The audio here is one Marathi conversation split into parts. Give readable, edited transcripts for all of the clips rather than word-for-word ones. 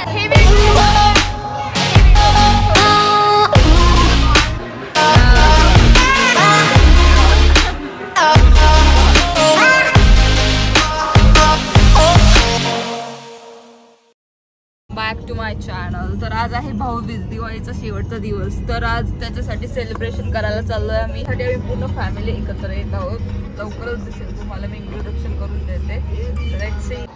Back to my channel. तर आज आहे भाऊबीज, दिवाळीचा शेवटचा दिवस. तर आज त्याच्यासाठी सेलिब्रेशन करायला चाललोय आम्ही. आम्ही पूर्ण फॅमिली एकत्र येत आहोत. लवकरच दिसेल तुम्हाला, मी इंट्रोडक्शन करून देते. Let's see.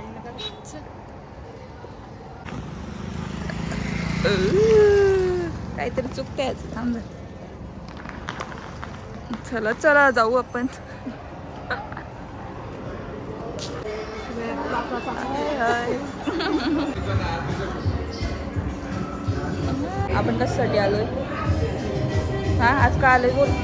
काहीतरी चुकते याचं, थांब. चला चला जाऊ आपण. आपण कशासाठी आलोय? हा आज का आलोय बोल.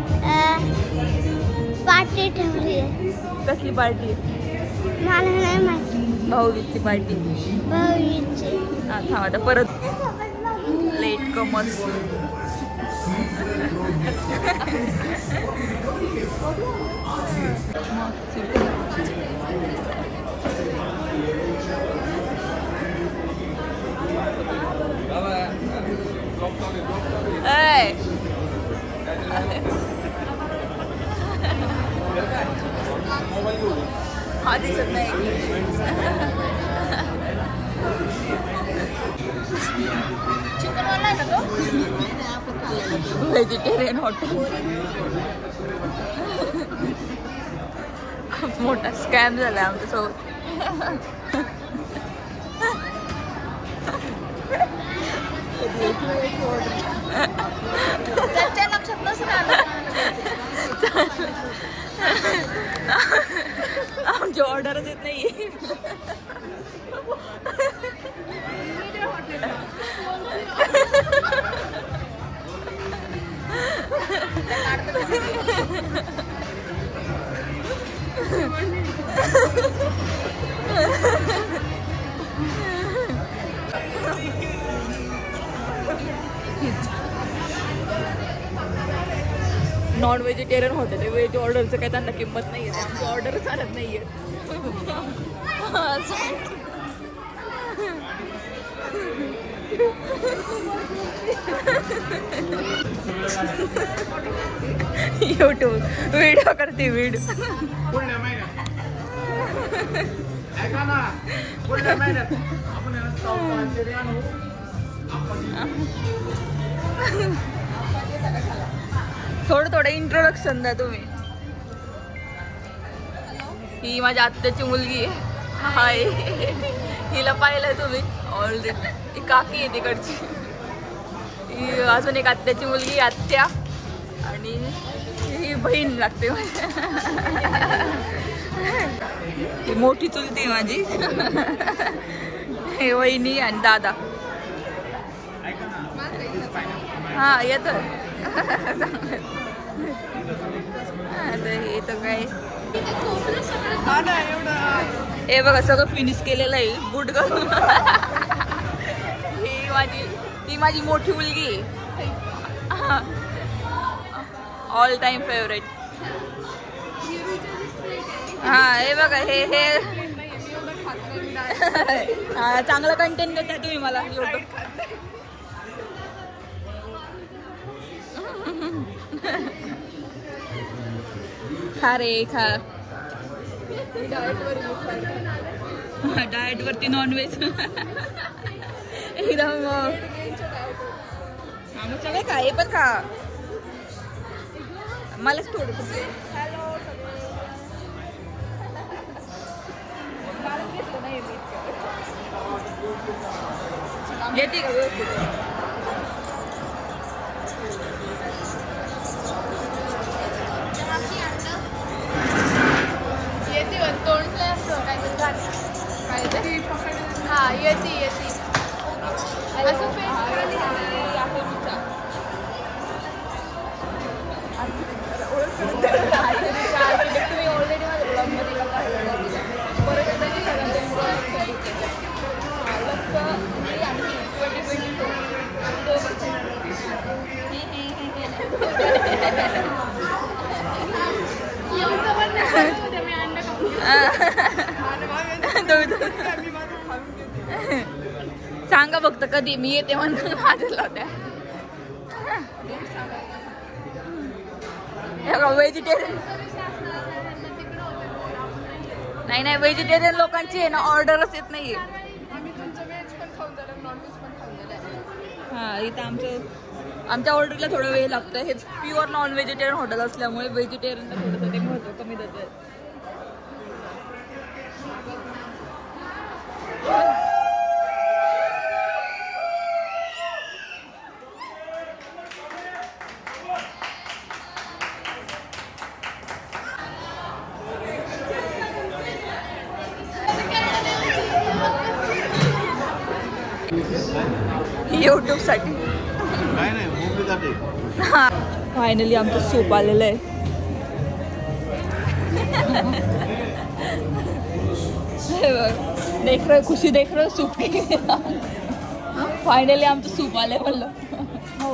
पार्टी ठेवली आहे. कसली पार्टी? मला नाही माहिती. भाऊबीजची पार्टी. भाऊबीजची. हा थांब आता परत लेट कमर्स. हा दिसत नाही. चिकनवाला आहे का तो? Vegetarian hotel. खूप मोठा स्कॅम झाला आमच्यासोबत. त्याच्या लक्षात नसेल आमची ऑर्डरच येत नाहीये. नॉन व्हेजिटेरियन हॉटेल आहे. व्हेज ऑर्डरचं काही त्यांना किंमत नाही आहे. आमची ऑर्डरच आणत नाही आहे. यूट्यूब व्हिडिओ करते. व्हिडिओ थोडं इंट्रोडक्शन द्या तुम्ही. ही माझ्या आत्याची मुलगी आहे. हाय. हिला पाहिलंय तुम्ही ऑलरेडी. ही काकी आहे तिकडची. ही अजून एक आत्याची मुलगी, आत्या. आणि ही बहीण लागते. ही मोठी चुलती माझी. हे वहिनी आणि दादा. हा येतोय. हे तर काय, हे बघा सगळं फिनिश केलेलं आहे. Good girl. ही माझी मोठी मुलगी. All time favourite. हा हे बघा हे चांगलं कंटेंट देता तुम्ही मला यूट्यूब. खा रे खा. डाएट वरती नॉनव्हेज. एकदम सगळे खा. हे पण खा. मलाच थोडस. येते का व्यवस्थित? हा येते असं फेस तुम्ही ऑलरेडी माझ्या ब्लॉगमध्ये परत सांगा फक्त कधी मी येते म्हणून माझ्याला त्या व्हेजिटेरियन नाही व्हेजिटेरियन लोकांची आहे ना ऑर्डरच येत नाहीये. हा इथं आमच्या ऑर्डरला थोडा वेळ लागतं. हे प्युअर नॉन व्हेजिटेरियन हॉटेल असल्यामुळे व्हेजिटेरियनला थोडंसं ते महत्व कमी देतं. YouTube साठी फायनली आमचं सूप आलेलं आहे. देख रहे खुशी देख रहे सूप फायनली आमचं सूप आलंय म्हणलं. हो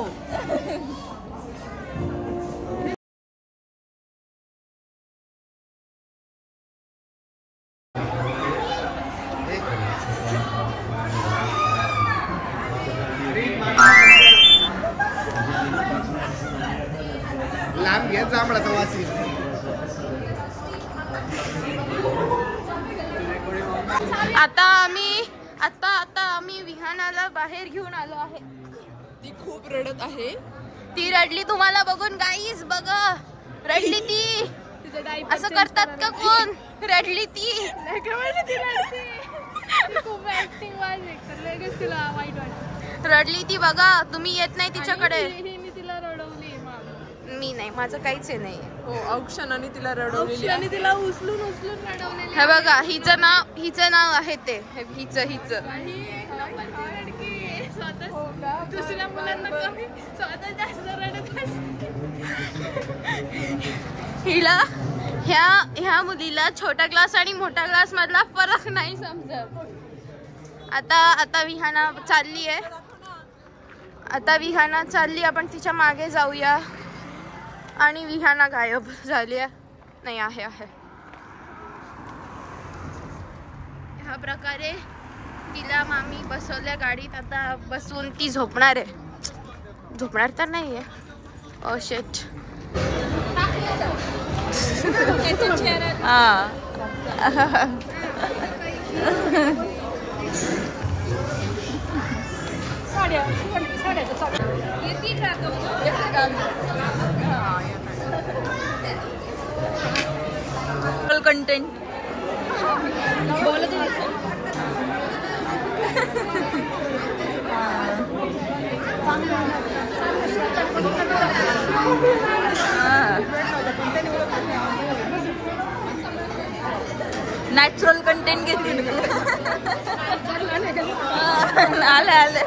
लांब घे जांभळाचा वासी. आता आम्ही विहानाला बाहेर घेऊन आलो आहे. ती खूप रडत आहे. ती रडली तुम्हाला बघून गाईस बघा रडली ती. असं करतात का कोण? रडली ती. रडली ती बघा. तुम्ही येत नाही तिच्याकडे. मी नाही माझं काहीच आहे नाही. हो औक्षणाने तिला रडवलेली आणि तिला उचलून रडवलेली. हे बघा हिचं नाव आहे ते हिचं दुसऱ्या मुलांना कमी स्वतः जास्त रडत हिला ह्या मुलीला छोटा ग्लास आणि मोठा ग्लास मधला फरक नाही समजत. आता विहाना चालली आपण तिच्या मागे जाऊया. आणि विहाना गायब झाली नाही आहे. ह्या प्रकारे तिला मामी बसवल्या गाडीत. आता बसून ती झोपणार तर नाहीये. Oh shit. हा कंटेंट नॅचरल कंटेंट घेतली. आले